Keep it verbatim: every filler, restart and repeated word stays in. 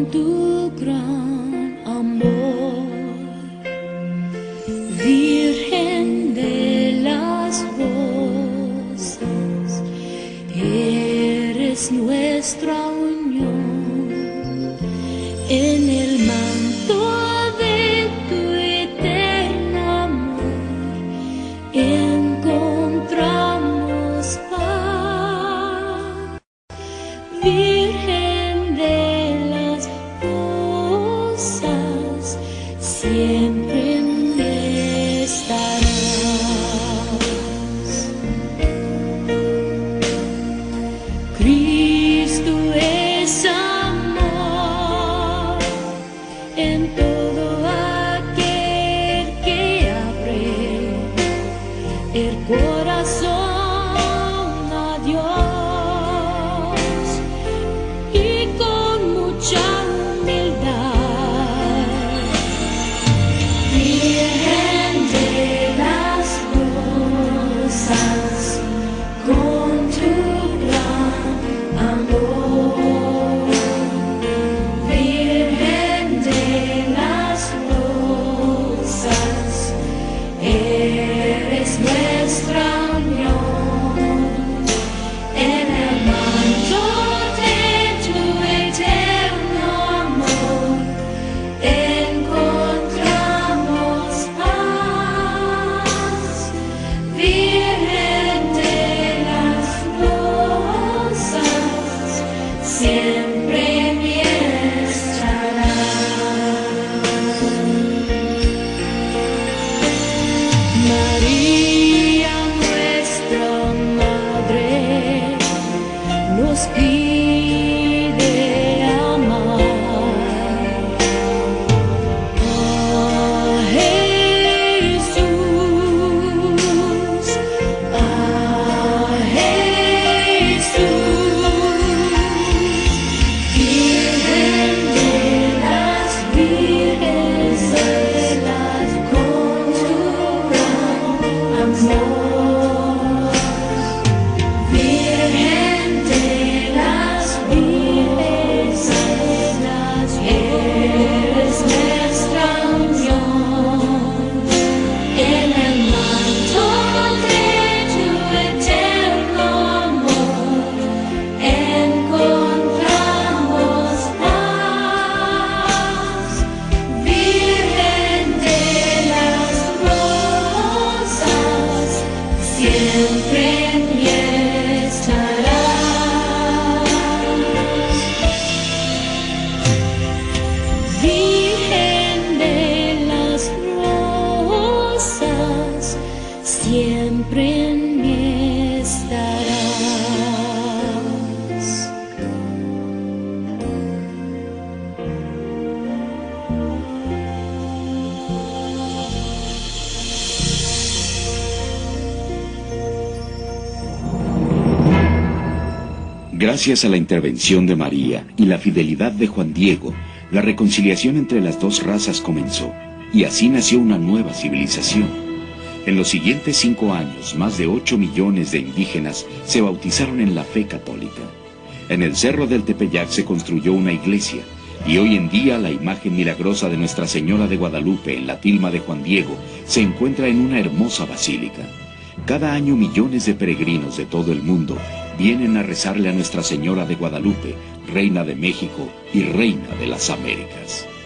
tu gran amor, Virgen de las rosas, eres nuestra unión en el manto de tu eterno amor. Encontramos paz, Virgen de las rosas, siempre en mí estarás. Cristo es amor en todo aquel que abre el corazón a Dios y con mucha humildad. Virgen de las rosas, con tu gran amor, Virgen de las rosas, eres nuestra unión en el manto de tu eterno amor. Encontramos paz, Virgen de las rosas, siempre en mí estarás. María, nuestra Madre, nos pide amar a Jesús, a Jesús, Virgen de las vírgenes, con tu gran amor, Virgen de las vírgenes, eres nuestra unión en el manto de tu eterno amor. Encontramos paz, Virgen de las rosas, siempre en mí estarás. Virgen de las rosas, siempre en mí estarás. Gracias a la intervención de María y la fidelidad de Juan Diego, la reconciliación entre las dos razas comenzó, y así nació una nueva civilización. En los siguientes cinco años, más de ocho millones de indígenas se bautizaron en la fe católica. En el Cerro del Tepeyac se construyó una iglesia, y hoy en día la imagen milagrosa de Nuestra Señora de Guadalupe en la tilma de Juan Diego se encuentra en una hermosa basílica. Cada año millones de peregrinos de todo el mundo vienen a rezarle a Nuestra Señora de Guadalupe, Reina de México y Reina de las Américas.